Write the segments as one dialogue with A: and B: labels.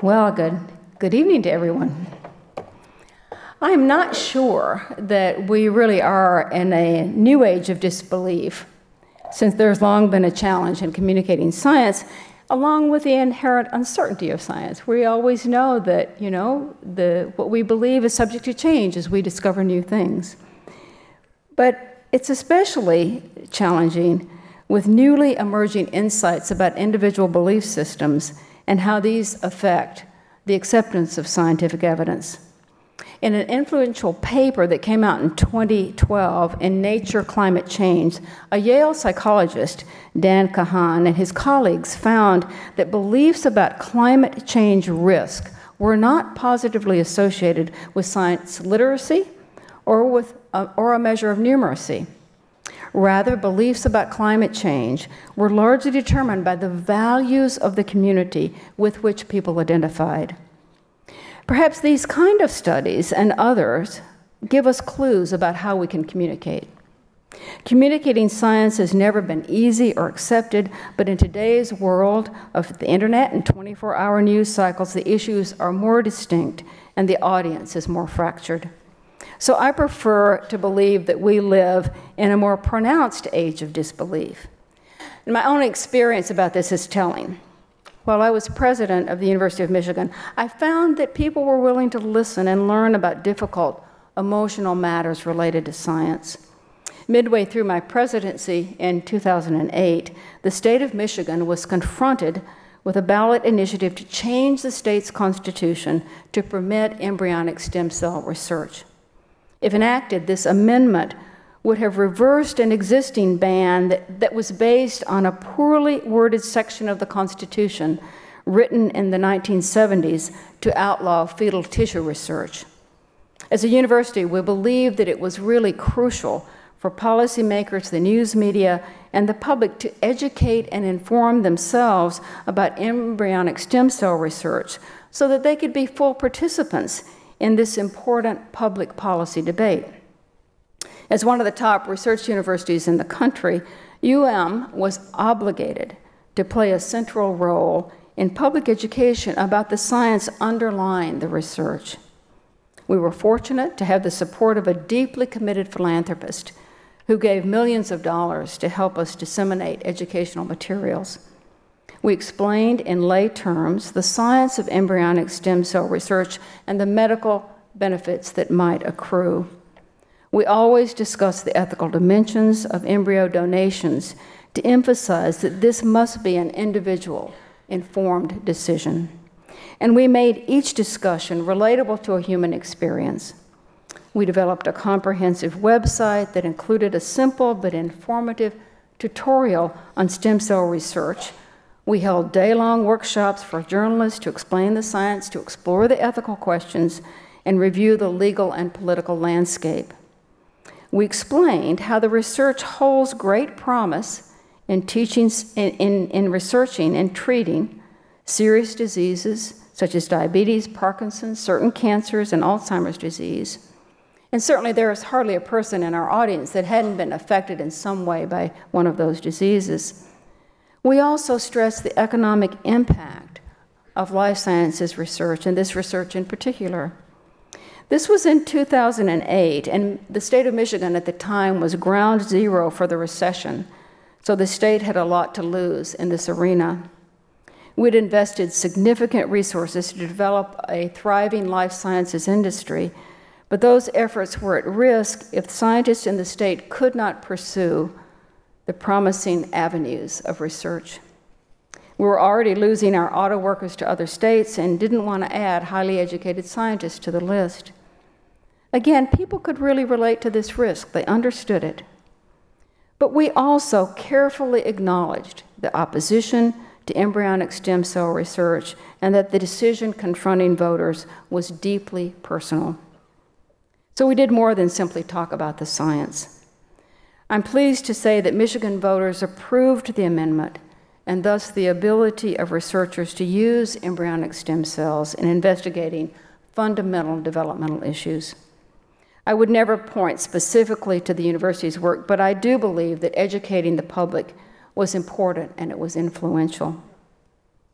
A: Well, good evening to everyone. I am not sure that we really are in a new age of disbelief, since there's long been a challenge in communicating science, along with the inherent uncertainty of science. We always know that, what we believe is subject to change as we discover new things. But it's especially challenging with newly emerging insights about individual belief systems and how these affect the acceptance of scientific evidence. In an influential paper that came out in 2012 in Nature Climate Change, a Yale psychologist, Dan Kahan, and his colleagues found that beliefs about climate change risk were not positively associated with science literacy or a measure of numeracy. Rather, beliefs about climate change were largely determined by the values of the community with which people identified. Perhaps these kind of studies and others give us clues about how we can communicate. Communicating science has never been easy or accepted, but in today's world of the internet and 24-hour news cycles, the issues are more distinct and the audience is more fractured. So I prefer to believe that we live in a more pronounced age of disbelief. And my own experience about this is telling. While I was president of the University of Michigan, I found that people were willing to listen and learn about difficult, emotional matters related to science. Midway through my presidency in 2008, the state of Michigan was confronted with a ballot initiative to change the state's constitution to permit embryonic stem cell research. If enacted, this amendment would have reversed an existing ban that was based on a poorly worded section of the Constitution written in the 1970s to outlaw fetal tissue research. As a university, we believed that it was really crucial for policymakers, the news media, and the public to educate and inform themselves about embryonic stem cell research so that they could be full participants in this important public policy debate. As one of the top research universities in the country, was obligated to play a central role in public education about the science underlying the research. We were fortunate to have the support of a deeply committed philanthropist who gave millions of dollars to help us disseminate educational materials. We explained in lay terms the science of embryonic stem cell research and the medical benefits that might accrue. We always discussed the ethical dimensions of embryo donations to emphasize that this must be an individual, informed decision. And we made each discussion relatable to a human experience. We developed a comprehensive website that included a simple but informative tutorial on stem cell research. We held day-long workshops for journalists to explain the science, to explore the ethical questions, and review the legal and political landscape. We explained how the research holds great promise in researching and treating serious diseases such as diabetes, Parkinson's, certain cancers, and Alzheimer's disease. And certainly there is hardly a person in our audience that hadn't been affected in some way by one of those diseases. We also stressed the economic impact of life sciences research, and this research in particular. This was in 2008, and the state of Michigan at the time was ground zero for the recession, so the state had a lot to lose in this arena. We'd invested significant resources to develop a thriving life sciences industry, but those efforts were at risk if scientists in the state could not pursue the promising avenues of research. We were already losing our auto workers to other states and didn't want to add highly educated scientists to the list. Again, people could really relate to this risk. They understood it. But we also carefully acknowledged the opposition to embryonic stem cell research and that the decision confronting voters was deeply personal. So we did more than simply talk about the science. I'm pleased to say that Michigan voters approved the amendment and thus the ability of researchers to use embryonic stem cells in investigating fundamental developmental issues. I would never point specifically to the university's work, but I do believe that educating the public was important and it was influential.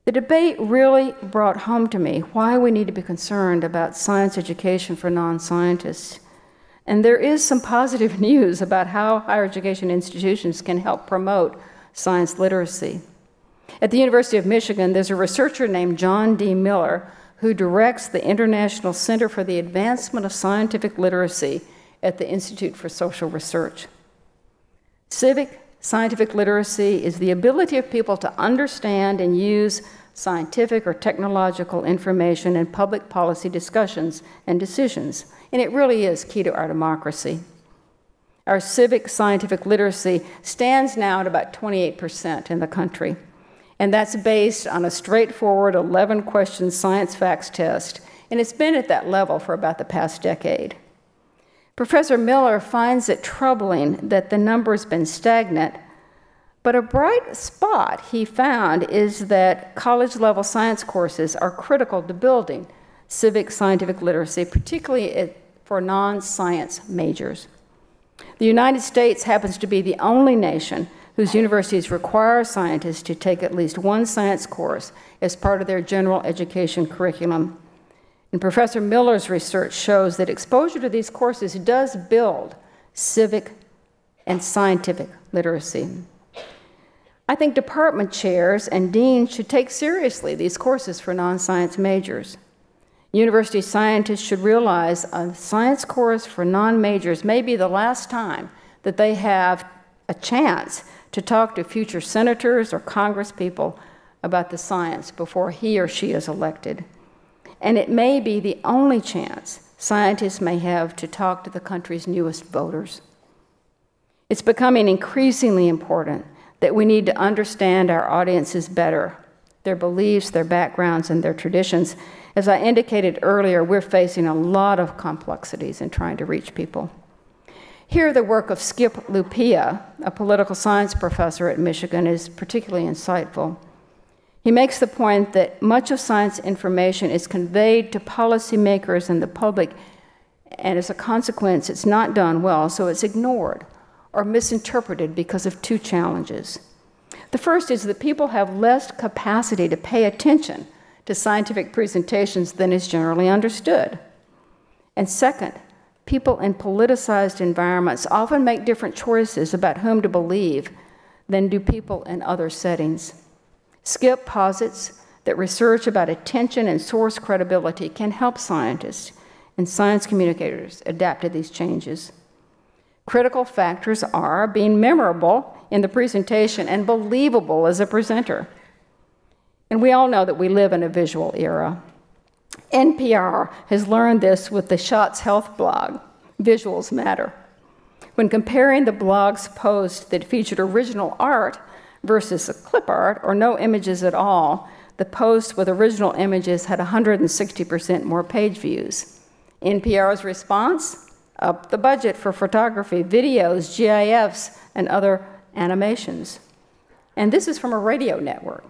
A: The debate really brought home to me why we need to be concerned about science education for non-scientists. And there is some positive news about how higher education institutions can help promote science literacy. At the University of Michigan, there's a researcher named John D. Miller who directs the International Center for the Advancement of Scientific Literacy at the Institute for Social Research. Civic scientific literacy is the ability of people to understand and use scientific or technological information in public policy discussions and decisions, and it really is key to our democracy. Our civic scientific literacy stands now at about 28% in the country, and that's based on a straightforward 11-question science facts test, and it's been at that level for about the past decade. Professor Miller finds it troubling that the number has been stagnant, but a bright spot he found is that college-level science courses are critical to building civic scientific literacy, particularly for non-science majors. The United States happens to be the only nation whose universities require scientists to take at least one science course as part of their general education curriculum. And Professor Miller's research shows that exposure to these courses does build civic and scientific literacy. I think department chairs and deans should take seriously these courses for non-science majors. University scientists should realize a science course for non-majors may be the last time that they have a chance to talk to future senators or congresspeople about the science before he or she is elected. And it may be the only chance scientists may have to talk to the country's newest voters. It's becoming increasingly important that we need to understand our audiences better, their beliefs, their backgrounds, and their traditions. As I indicated earlier, we're facing a lot of complexities in trying to reach people. Here, the work of Skip Lupia, a political science professor at Michigan, is particularly insightful. He makes the point that much of science information is conveyed to policymakers and the public, and as a consequence, it's not done well, so it's ignored or misinterpreted because of two challenges. The first is that people have less capacity to pay attention to scientific presentations than is generally understood. And second, people in politicized environments often make different choices about whom to believe than do people in other settings. Skip posits that research about attention and source credibility can help scientists and science communicators adapt to these changes. Critical factors are being memorable in the presentation and believable as a presenter. And we all know that we live in a visual era. NPR has learned this with the Shots Health blog, Visuals Matter. When comparing the blog's posts that featured original art versus a clip art or no images at all, the posts with original images had 160% more page views. NPR's response? Up the budget for photography, videos, GIFs, and other animations. And this is from a radio network.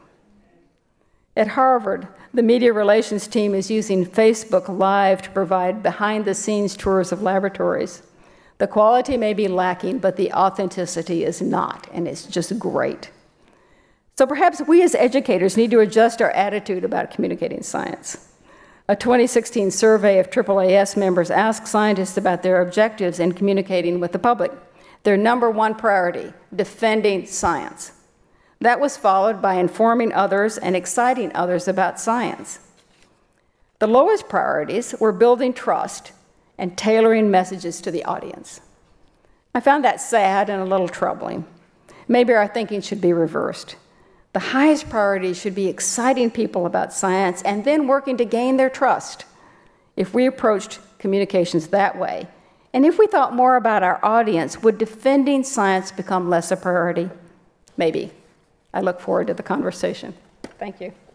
A: At Harvard, the media relations team is using Facebook Live to provide behind-the-scenes tours of laboratories. The quality may be lacking, but the authenticity is not, and it's just great. So perhaps we as educators need to adjust our attitude about communicating science. A 2016 survey of AAAS members asked scientists about their objectives in communicating with the public. Their #1 priority, defending science. That was followed by informing others and exciting others about science. The lowest priorities were building trust and tailoring messages to the audience. I found that sad and a little troubling. Maybe our thinking should be reversed. The highest priority should be exciting people about science and then working to gain their trust. If we approached communications that way, and if we thought more about our audience, would defending science become less a priority? Maybe. I look forward to the conversation. Thank you.